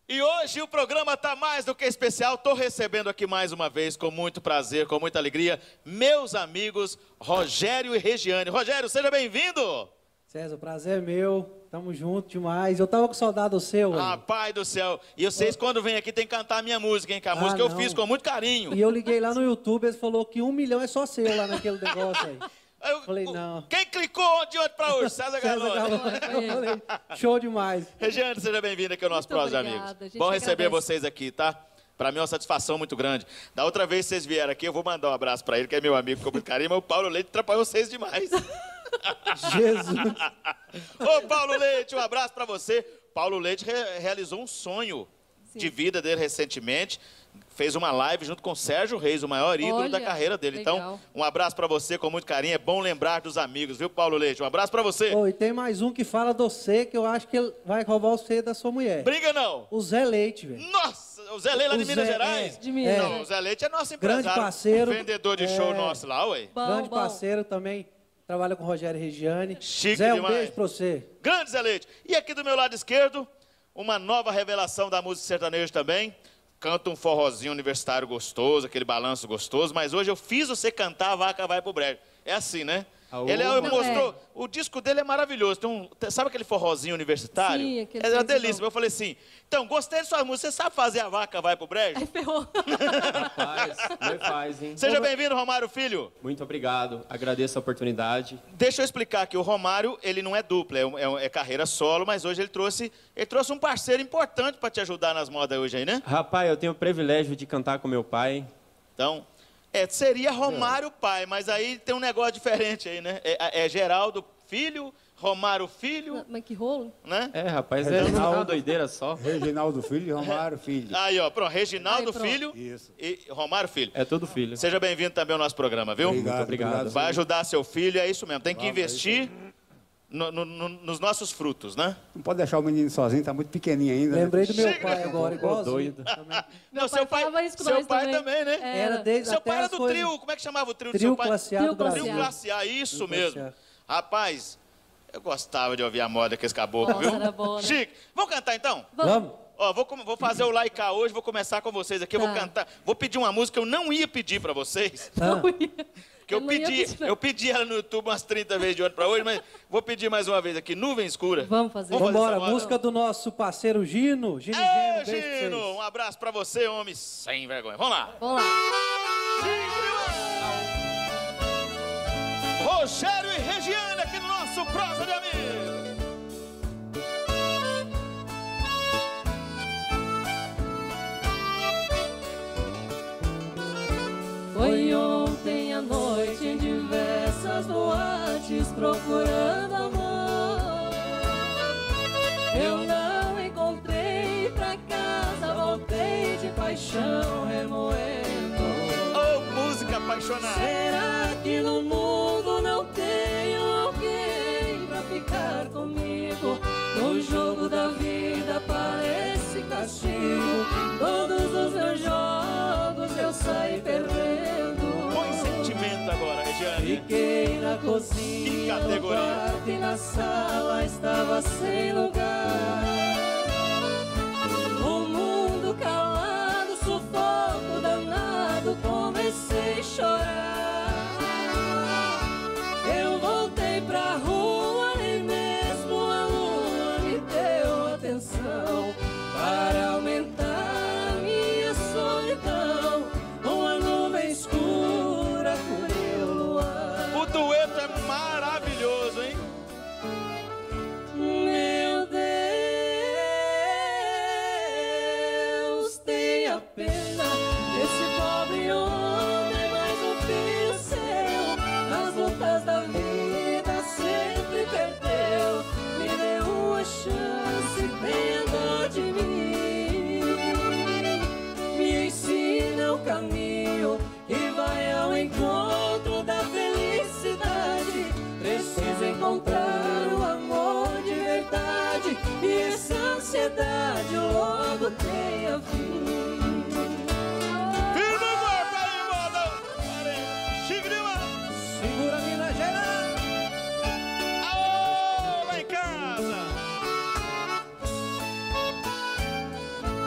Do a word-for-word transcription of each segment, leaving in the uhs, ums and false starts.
E hoje o programa está mais do que especial. Estou recebendo aqui mais uma vez, com muito prazer, com muita alegria, meus amigos Rogério e Regiane. Rogério, seja bem-vindo! César, o prazer é meu. Tamo junto demais. Eu tava com saudade do seu. Ah, aí. Pai do céu. E vocês, oh. quando vêm aqui, tem que cantar a minha música, hein? Que a ah, música não. eu fiz com muito carinho. E eu liguei lá no YouTube, eles falaram que um milhão é só seu lá naquele negócio aí. Eu falei, não. Quem clicou de ontem para hoje? César Galone. Show demais. Regiane, seja bem-vinda aqui ao nosso Prós de Amigos. Bom receber agradece. vocês aqui, tá? Para mim é uma satisfação muito grande. Da outra vez que vocês vieram aqui, eu vou mandar um abraço para ele, que é meu amigo, com muito carinho, mas o Paulo Leite atrapalhou vocês demais. Jesus. Ô, Paulo Leite, um abraço para você. Paulo Leite re realizou um sonho Sim. de vida dele recentemente. Fez uma live junto com o Sérgio Reis, o maior ídolo Olha, da carreira dele. Legal. Então, um abraço para você com muito carinho. É bom lembrar dos amigos, viu, Paulo Leite? Um abraço para você. Oh, e tem mais um que fala do C, que eu acho que ele vai roubar o C da sua mulher. Briga não. O Zé Leite, velho. Nossa, o Zé Leite lá de Minas Zé, Gerais? É. De Minas. É. Não, o Zé Leite é nosso empresário. Grande parceiro. Vendedor de é. show nosso lá, ué. Bom, Grande bom. parceiro também. Trabalha com o Rogério e Regiane. Chique Zé, um demais. beijo pra você. Grande Zé Leite. E aqui do meu lado esquerdo, uma nova revelação da música sertaneja também. Canta um forrozinho universitário gostoso, aquele balanço gostoso, mas hoje eu fiz você cantar A Vaca Vai Pro Brejo. É assim, né? Aô, ele é, mostrou, é. o disco dele é maravilhoso. Tem um, sabe aquele forrozinho universitário? Sim, aquele é uma delícia. Eu falei assim, então, gostei de sua música, você sabe fazer A Vaca Vai Pro Brejo? Aí ferrou. Rapaz, não faz, hein? Seja bem-vindo, Romário Filho. Muito obrigado, agradeço a oportunidade. Deixa eu explicar que o Romário, ele não é dupla, é, é, é carreira solo, mas hoje ele trouxe, ele trouxe um parceiro importante para te ajudar nas modas hoje aí, né? Rapaz, eu tenho o privilégio de cantar com meu pai. Então... É, seria Romário pai, mas aí tem um negócio diferente aí, né? É, é Geraldo Filho, Romário Filho. Mas que rolo? Né? É, rapaz, é uma doideira só. Reginaldo Filho e Romário Filho. Aí, ó, pronto, Reginaldo aí, pronto. Filho Isso. e Romário Filho. É tudo filho. Seja bem-vindo também ao nosso programa, viu? Obrigado, Muito obrigado. Vai ajudar seu filho, é isso mesmo. Tem que Vamos, investir no, no, no, nos nossos frutos, né? Não pode deixar o menino sozinho, tá muito pequenininho ainda. Lembrei do meu Chega, pai agora, igual doido. Não, seu pai, pai seu pai também, também, né? É. Era desde Seu até pai era as do coisas... trio, como é que chamava o trio, do Trio seu pai? Classe A do Trio Brasil. Trio Classe A, isso Trio mesmo. Classe Rapaz, eu gostava de ouvir a moda com esse caboclo, Nossa, viu? era bom, né? Chique, vamos cantar então? Vamos. Ó, vou, vou fazer o Laika hoje, vou começar com vocês aqui, eu vou Tá. cantar, vou pedir uma música que eu não ia pedir pra vocês, Ah, que eu Eu não ia pedi, pedir, não. eu pedi ela no YouTube umas trinta vezes de ontem pra hoje, mas vou pedir mais uma vez aqui, Nuvem Escura. Vamos fazer. Vamos fazer Vambora, essa moda? música do nosso parceiro Gino. Gino Ê, Geno, beijo pra Gino, vocês. um abraço pra você, homem sem vergonha. Vamos lá. Vamos lá. Rogério e Regiane aqui no nosso Prosa de Amigos. Foi ontem à noite em diversas boates procurando amor. Eu não encontrei, pra casa voltei de paixão remoendo. Ô, música apaixonada. Será que no mundo não tenho alguém pra ficar comigo? No jogo da vida parece castigo. Todos os meus jogos eu saí perdendo. Põe sentimento agora, Regiane. Fiquei na Que cozinha, no categoria. quarto e na sala estava sem lugar. O mundo calado, sufoco danado, comecei a chorar. Eu voltei pra rua e mesmo a lua me deu atenção para aumentar a minha solidão. Uma nuvem escura cobriu o luar. O dueto é maravilhoso, hein? Meu Deus, tenha pena desse pobre homem, mas o filho seu, nas lutas da vida sempre perdeu. Me dê uma chance, tenha dó de mim. Me ensina o caminho e vai ao encontro da felicidade. Preciso encontrar o amor de verdade e essa ansiedade logo tenha fim. Firme e forte aí, moda. Chique demais. Segura Minas Gerais. Aô, lá em casa.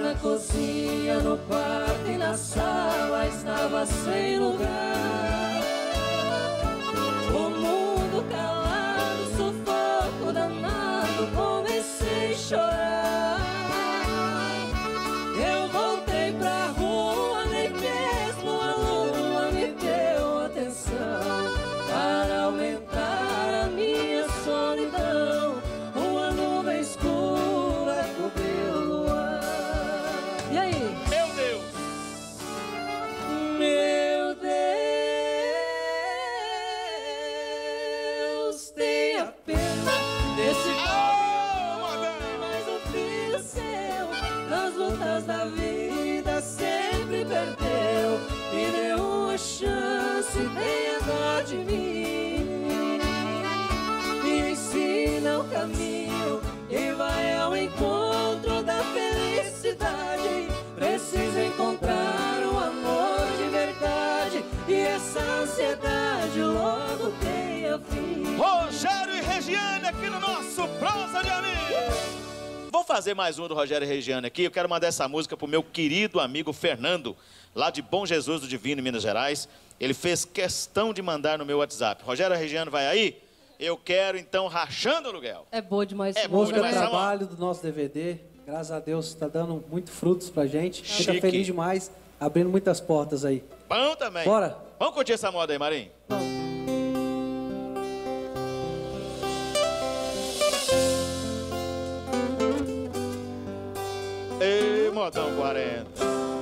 na cozinha, no quarto e na sala estava sem lugar. O mundo calado, sufoco danado, comecei a chorar. Eu voltei pra rua, nem mesmo a lua me deu atenção. Para aumentar a minha solidão, uma nuvem escura cobriu o luar. E aí? Meu Deus! Meu Deus, tenha pena desse pobre, mas o filho seu, nas lutas da vida, sempre perdeu. Me deu uma chance, tenha dó de mim. Me ensina o caminho e vai ao encontro da felicidade. Preciso encontrar um amor de verdade e essa ansiedade logo tenha fim. Rogério e Regiane aqui no nosso Prosa de Amigos. Vou fazer mais um do Rogério e Regiane aqui. Eu quero mandar essa música pro meu querido amigo Fernando, lá de Bom Jesus do Divino, em Minas Gerais. Ele fez questão de mandar no meu WhatsApp. Rogério e Regiane, vai aí? Eu quero, então, Rachando Aluguel. É boa demais. É boa Música demais, trabalho do nosso D V D. Graças a Deus, está dando muito frutos pra gente. A gente tá Chique. feliz demais, abrindo muitas portas aí. Bom também. Bora? Vamos curtir essa moda aí, Marinho? Ei, modão quarenta.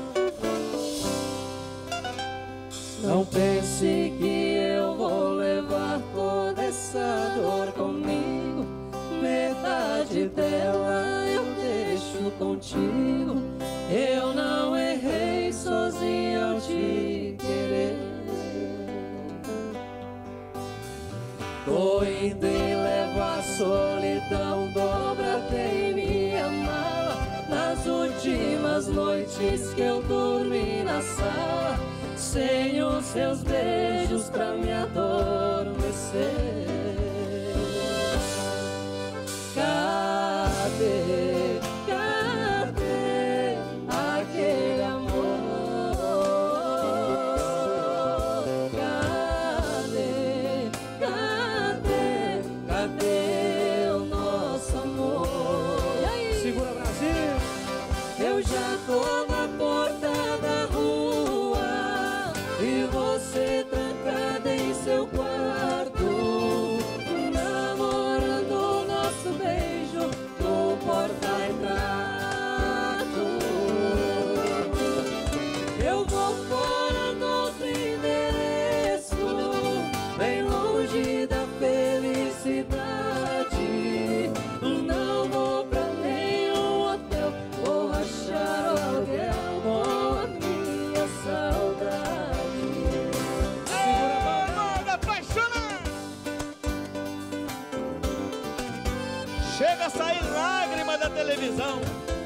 Não pense que eu vou levar toda essa dor comigo. Metade dela eu deixo contigo. Eu não errei sozinho ao te querer. Tô indo e levo a solidão, dobradei minha mala. Nas últimas noites que eu dormi na sala, sem os seus beijos pra me adormecer. Cadê, cadê aquele amor? Cadê, cadê, cadê o nosso amor? E aí? Segura, Brasil! Eu já tô na porta da rua e você trancada em seu quarto, namorando o nosso beijo no porta-retrato. Eu vou fora no outro endereço, bem longe da felicidade. Não vou pra nenhum hotel, vou rachar o aluguel com a minha saudade. Moda apaixonante. Chega a sair lágrima da televisão.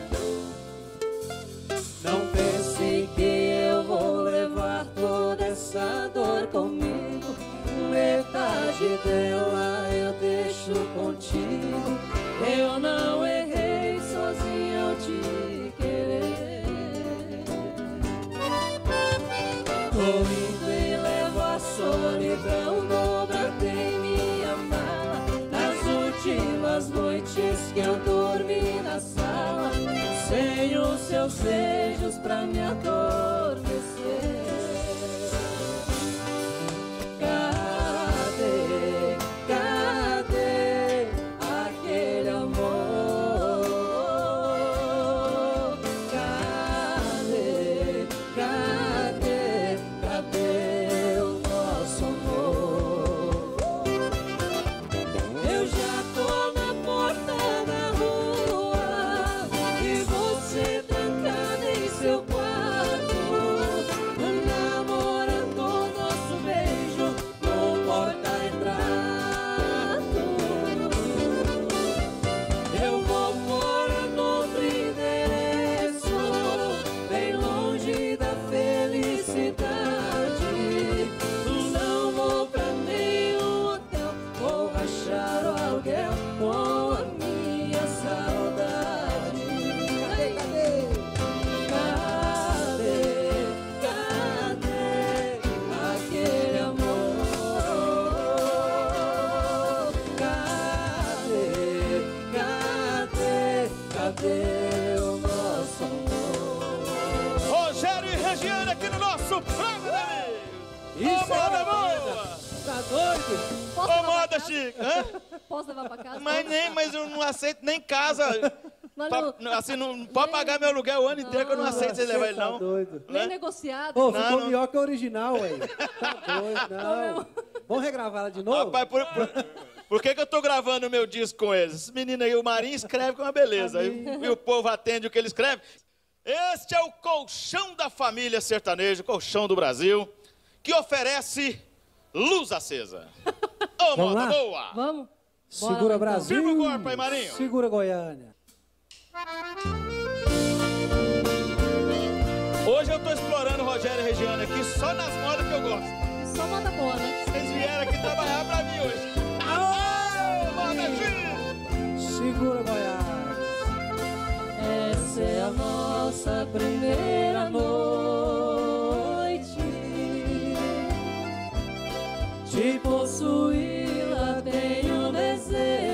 Não pense que eu vou levar toda essa dor comigo. Metade dela eu deixo contigo. Eu não errei sozinho ao te querer. Tô indo e levo a solidão, dobradei minha mala. Nas últimas noites que eu dormi na sala, sem os seus beijos pra me adormecer. Cadê, cadê aquele amor? Cadê, cadê, cadê o nosso amor? Eu já tô na porta da rua e você trancada em seu quarto, Posso Ô, levar pra moda, casa? Chico. Hã? Posso levar pra casa? Mas nem, mas eu não aceito nem casa. Mas Pra- não- assim, não pode pagar meu aluguel o ano inteiro que eu não aceito você levar ele, Tá não. doido. Nem né? negociado. Ô, Não, ficou não. melhor que o original, ué. Tá doido, não. Vamos regravar ela de novo? Rapaz, por, por, por que, que eu tô gravando o meu disco com eles? Esse menino aí, o Marinho, escreve com uma beleza. E, e o povo atende o que ele escreve. Este é o colchão da família sertaneja, colchão do Brasil, que oferece luz acesa. Ô, Vamos moda lá? boa! Vamos? Segura Bora lá, Brasil. Firma o golpe aí, Marinho. Segura Goiânia. Hoje eu tô explorando o Rogério e Regiane aqui só nas modas que eu gosto. então. Só moda boa, né? Vocês vieram aqui trabalhar pra mim hoje. Aô, moda Chico! Segura Goiás. Essa é a nossa primeira noite. De possuí-la tenho desejo.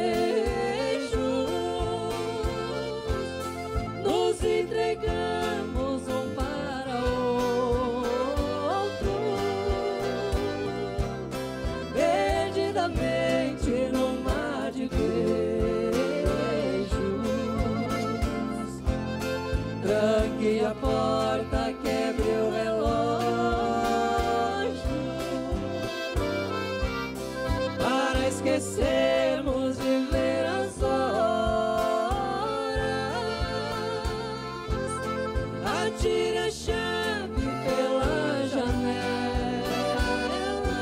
Nos entregamos um para outro, perdidamente num mar de beijos. Tranque a porta, quebre o relógio, para esquecermos de ver as horas. Atire a chave pela janela,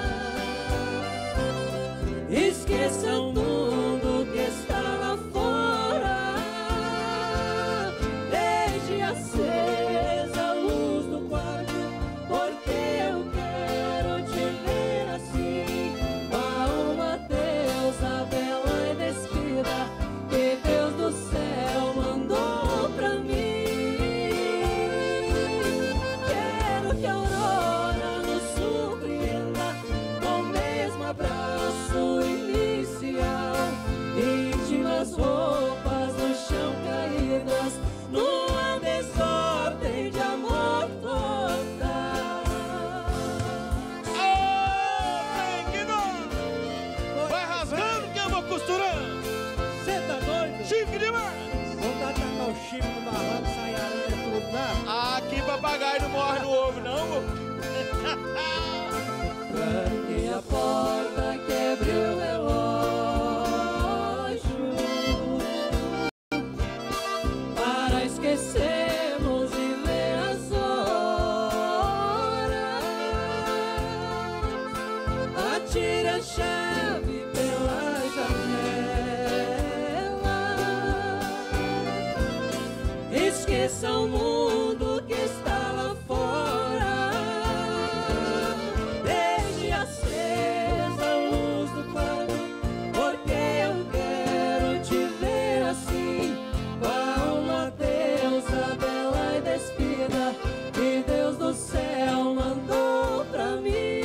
esqueça o mundo que está lá fora. Deixe acesa a luz do quarto, porque eu quero te ver assim, a uma deusa bela e despida, que Deus do céu mandou pra mim. Quero que a aurora nos surpreenda com o mesmo abraço inicial, íntimas roupas no chão caídas, numa desordem de amor total. Ô, trem que dói! Vai rasgando que eu vou costurando. Você tá doido? Chique demais! Vamos dar tacar o chifre no barranco, sair aranha tudo, né? Aqui papagaio não morre no ovo, não. vô. Tranque a porta, quebre o relógio, para esquecermos de ver as horas. Atire a chave pela janela, esqueça o mundo que está lá fora. Deixe acesa a luz do quarto, porque eu quero te ver assim, com uma deusa bela e despida, que Deus do céu mandou pra mim.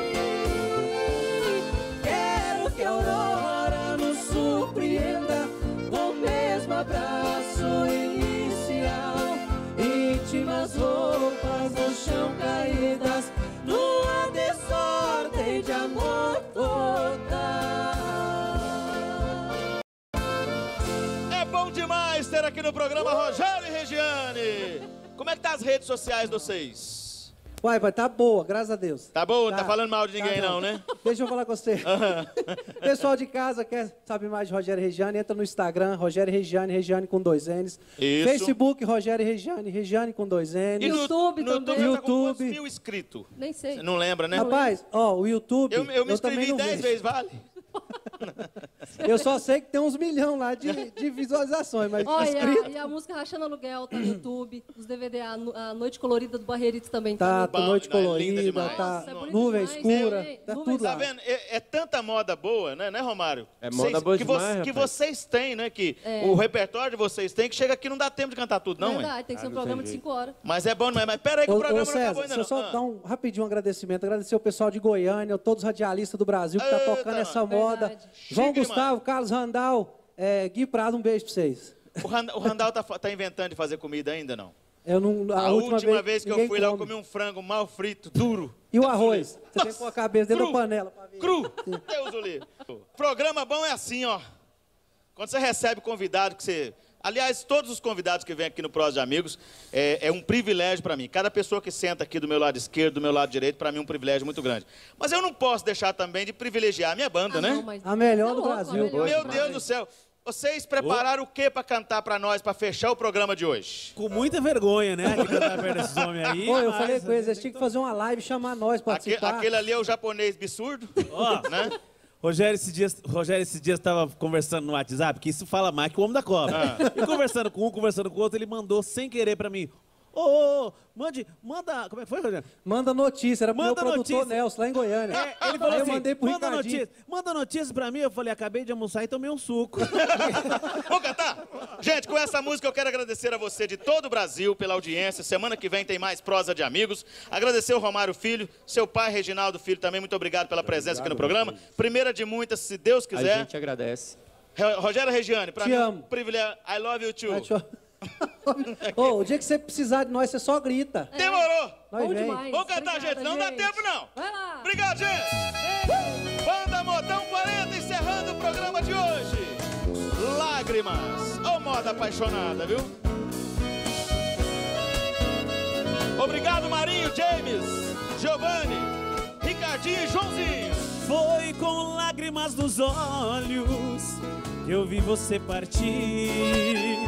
Quero que a aurora nos surpreenda com o mesmo abraço inicial, íntimas roupas no chão caídas, numa desordem de amor total. É bom demais ter aqui no programa Rogério e Regiane. Como é que tá as redes sociais de vocês? Uai, vai, tá boa, graças a Deus. Tá bom? Não tá falando mal de ninguém, Tá não, né? Deixa eu falar com você. Pessoal de casa, quer saber mais de Rogério e Regiane? Entra no Instagram, Rogério e Regiane, Regiane com dois N's. Isso. Facebook, Rogério e Regiane, Regiane com dois N's. E no YouTube no também. YouTube, tá com quantos YouTube. mil inscritos? Nem sei. Você não lembra, né? Rapaz, ó, o YouTube, Eu, eu me também inscrevi não dez vejo. vezes, vale? Eu só sei que tem uns milhões lá de, de visualizações, mas Olha, inscrito e a música Rachando Aluguel tá no YouTube, os D V D, a, no- a Noite Colorida do Barreiritos também tá, tá. tá Bom, noite não, é linda colorida, demais. tá Nossa, é bonito nuvem demais, escura, né? tá Nuvem tudo Tá lá. vendo? É, é tanta moda boa, né, né, Romário? É moda Vocês- boa que, demais, que rapaz. vocês têm, né? Que É. o repertório de vocês tem, que chega aqui não dá tempo de cantar tudo, não, é? Verdade, tem que ser um Ah, não programa tem de jeito. cinco horas. Mas é bom, não é? Mas pera aí que Ô, o programa ô, não César, acabou ainda, deixa eu não. só Ah. dar um rapidinho um agradecimento. Agradecer o pessoal de Goiânia, todos os radialistas do Brasil que tá Eita, tocando essa verdade. moda. João Chique Gustavo, Carlos Randal, é, Gui Prado, um beijo pra vocês. O Rand- o Randall tá, fa- tá inventando de fazer comida ainda, não? Eu não, A, última, vez, que eu ninguém fui lá, eu come. comi um frango mal frito, duro. E o arroz? Você tem que pôr a cabeça dentro Cru. da panela pra ver. Cru. Deus o livre. Programa bom é assim, ó. Quando você recebe convidado que você... Aliás, todos os convidados que vêm aqui no Prosa de Amigos, é, é um privilégio para mim. Cada pessoa que senta aqui do meu lado esquerdo, do meu lado direito, para mim é um privilégio muito grande. Mas eu não posso deixar também de privilegiar a minha banda, Ah, né? não, mas- A melhor Tá do louco, Brasil. a melhor Meu do Deus Brasil. do céu. Vocês prepararam o que para cantar para nós, para fechar o programa de hoje? Com muita vergonha, né? De cantar perto desses homens aí. Pô, eu mas- falei com eles, eles tinham que fazer uma live e chamar nós pra Aque- participar. aquele ali é o japonês bissurdo, Ó, né? Rogério, esses dias, Rogério, esses dias estava conversando no WhatsApp, que isso fala mais que o homem da cobra. E conversando com um, conversando com o outro, ele mandou sem querer pra mim. Ô, ô, ô, mande, manda. Como é que foi, Rogério? Manda notícia, era pro Manda meu produtor notícia. Nelson, lá em Goiânia. É, ele falou Aí eu assim, mandei pro manda Ricardinho. notícia, manda notícia pra mim. Eu falei, acabei de almoçar e tomei um suco. Vamos cantar? Gente, com essa música eu quero agradecer a você de todo o Brasil pela audiência. Semana que vem tem mais Prosa de Amigos. Agradecer o Romário Filho, seu pai Reginaldo Filho também, muito obrigado pela presença aqui no programa. Primeira de muitas, se Deus A quiser. gente agradece. Ro- Rogério Regiane, pra Te mim é um amo. privilégio. I love you too. Vai, deixa eu- Ô, o dia que você precisar de nós, você só grita. Demorou. Nós Bom vem. demais. Vamos cantar, Obrigada, gente. Não dá tempo, não. Vai lá. Obrigado, gente. Banda Modão quarenta, encerrando o programa de hoje. Lágrimas. Ô, moda apaixonada, viu? Obrigado, Marinho, James, Giovanni, Ricardinho e Joãozinho. Foi com lágrimas nos olhos que eu vi você partir.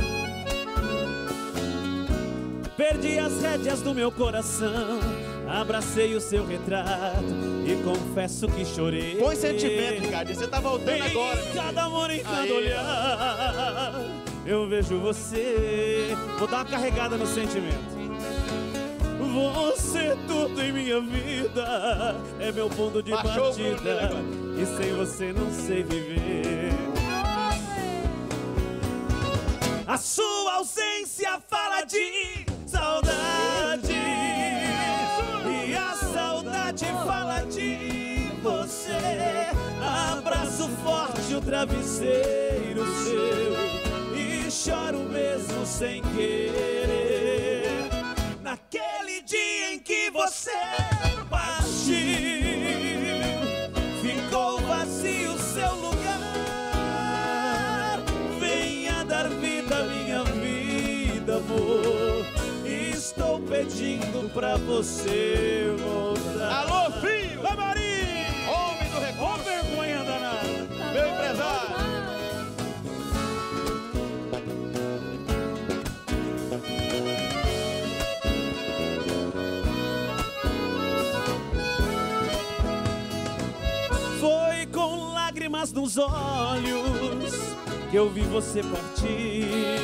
Perdi as rédeas do meu coração, abracei o seu retrato e confesso que chorei. Põe sentimento, Ricardinho. Você tá voltando Em agora. cada amor, em cada Aí, ó. olhar, eu vejo você. Vou dar uma carregada no sentimento. Você é tudo em minha vida, é meu ponto de Baixou o volume partida, agora. e sem você não sei viver. A sua ausência fala de saudade, e a saudade fala de você. Abraço forte o travesseiro seu e choro mesmo sem querer. Naquele dia em que você partiu, ficou vazio seu lugar. Venha dar vida à minha vida, amor. Estou pedindo pra você voltar. Alô, filho. Vai, Marinho! Homem do Ô, recurso. vergonha danada! Meu empresário. Foi com lágrimas nos olhos que eu vi você partir.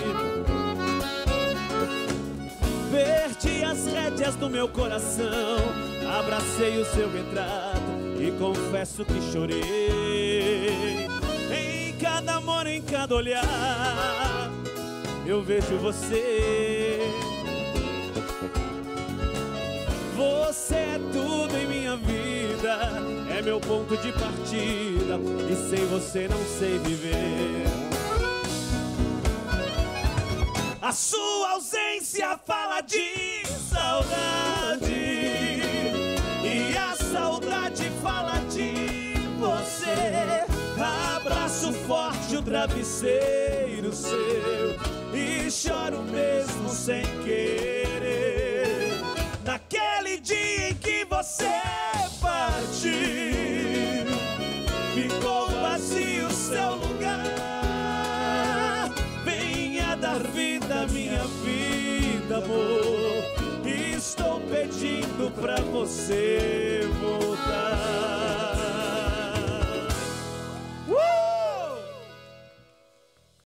Perdi as rédeas do meu coração, abracei o seu retrato e confesso que chorei. Em cada amor, em cada olhar, eu vejo você. Você é tudo em minha vida, é meu ponto de partida, e sem você não sei viver. A sua ausência fala de saudade, e a saudade fala de você. Abraço forte o travesseiro seu e choro mesmo sem querer. Naquele dia em que você partiu, ficou vazio seu lugar. Venha dar vida à minha vida, amor. Estou pedindo pra você voltar.